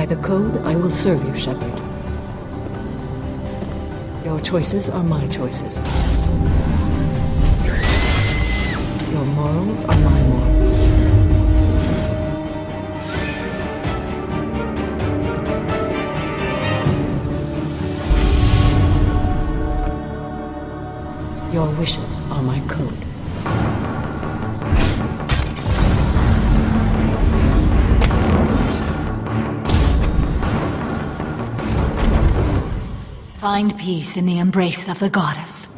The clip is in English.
By the code, I will serve you, Shepard. Your choices are my choices. Your morals are my morals. Your wishes are my code. Find peace in the embrace of the goddess.